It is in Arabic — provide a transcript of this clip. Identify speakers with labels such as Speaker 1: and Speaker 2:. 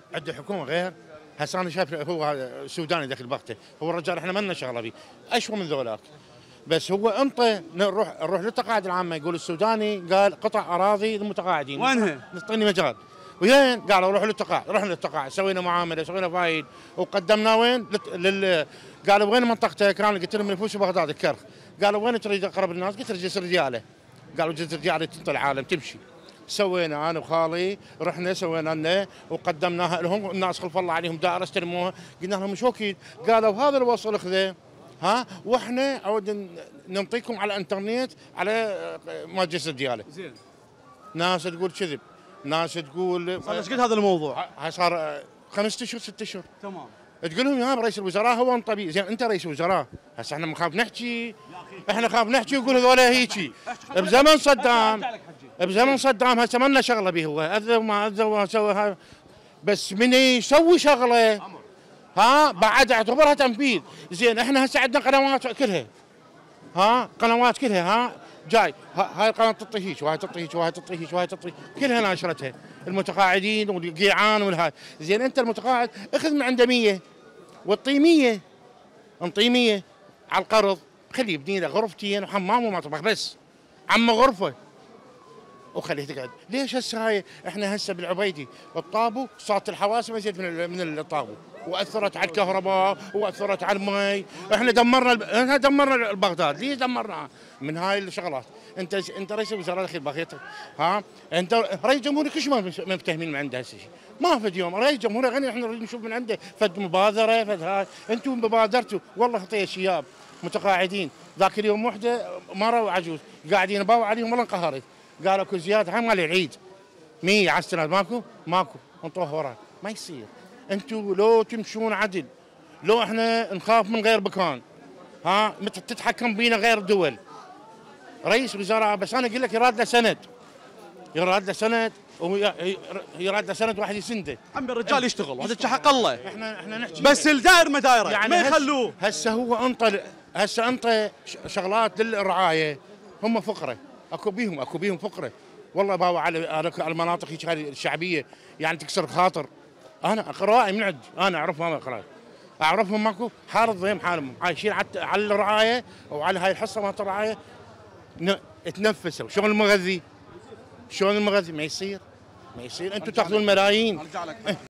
Speaker 1: عند الحكومه غير. هسه انا شايف هو السوداني داخل بغته، هو الرجال احنا ما لنا شغله به، اشوى من ذولاك. بس هو انطى نروح للتقاعد العامه، يقول السوداني قال قطع اراضي للمتقاعدين.
Speaker 2: وينها؟
Speaker 1: نعطيني مجال. وين؟ قالوا روحوا للتقاعد، رحنا للتقاعد، سوينا معامله، سوينا فايد، وقدمنا وين؟ قالوا وين منطقتك؟ كان قلت لهم نفوس بغداد الكرخ. قالوا وين تريد اقرب الناس؟ قلت له جسر دياله. قالوا جسر دياله تنطي العالم تمشي. سوينا انا وخالي، رحنا سوينا لنا وقدمناها لهم، الناس خلف الله عليهم دائره استلموها، قلنا لهم مش اكيد، قالوا هذا الوصل خذه ها، واحنا عود نعطيكم على الانترنت على ما جسر دياله.
Speaker 2: زين.
Speaker 1: ناس تقول كذب، ناس تقول
Speaker 2: صار ايش قد هذا الموضوع؟
Speaker 1: هاي صار 5 اشهر 6 اشهر.
Speaker 2: تمام.
Speaker 1: تقول لهم يا رئيس الوزراء هو انطبي، زين انت رئيس الوزراء، هسه احنا نخاف نحكي، احنا نخاف نحكي ويقول هذول هيجي. بزمن صدام هسه ما لنا شغله به، هو اذى وما اذى وسوى، بس من يسوي شغله ها بعد اعتبرها تنفيذ. زين احنا هسه عندنا قنوات كلها، قنوات كلها جاي، هاي القناه تعطي هيك وهاي تعطي هيك وهاي تعطي هيك وهاي تعطي، كلها ناشرتها المتقاعدين والقيعان والهاي. زين انت المتقاعد اخذ من عنده 100 والطي 100، انطيه 100 على القرض، خليه يبني له غرفتين وحمام ومطبخ بس، عم غرفه، وخليه تقعد. ليش هسه هاي احنا هسه بالعبيدي الطابو صارت الحواسب ازيد من الطابو، واثرت على الكهرباء واثرت على المي. احنا دمرنا بغداد. ليش دمرناها؟ من هاي الشغلات. انت رئيس الوزراء الاخير بغيت انت رئيس جمهورك ايش ما مفتهمين من عنده هسه؟ ما فد يوم رئيس جمهوريه غني احنا نريد نشوف من عنده فد مبادره فد هاي. انتم بادرتوا والله خطيه شياب متقاعدين. ذاك اليوم وحده مره وعجوز قاعدين باوع عليهم والله انقهرت. قالوا اكو زياده هاي مال العيد 100 على السنه ماكو انطوه وراك. ما يصير. انتم لو تمشون عدل، لو احنا نخاف من غير مكان تتحكم بينا غير دول. رئيس وزراء بس انا اقول لك يراد له سند، يراد له سند واحد يسنده.
Speaker 2: عمي الرجال يشتغل هذا حق الله.
Speaker 1: احنا نحكي
Speaker 2: بس الداير ما دايره
Speaker 1: يعني
Speaker 2: ما يخلوه.
Speaker 1: هسه هو انطى شغلات للرعايه، هم فقره، اكو بيهم فقره. والله باوع على المناطق هيك الشعبيه يعني تكسر خاطر. انا قرائي من عندي، انا اعرفهم اعرفهم ماكو حارض ضيم حالهم عايشين على الرعايه وعلى هاي الحصه مالت الرعايه تنفسوا. شلون المغذي؟ ما يصير انتم تاخذون الملايين.